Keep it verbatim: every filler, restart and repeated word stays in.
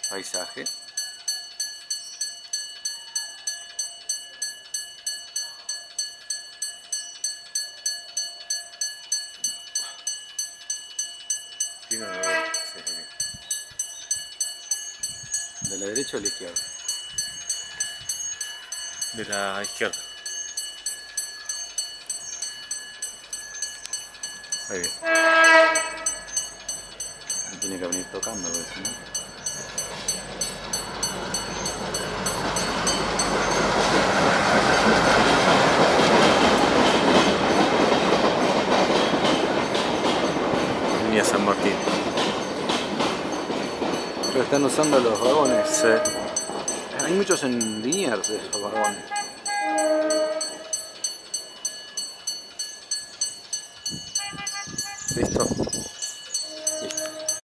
paisaje. Primero, sí. ¿De la derecha o de la izquierda? De la izquierda. Ahí bien. Me tiene que venir tocando, ¿ves? ¿No? Línea San Martín. Pero están usando los vagones. Sí. Hay muchos en Liniers de esos vagones. Listo.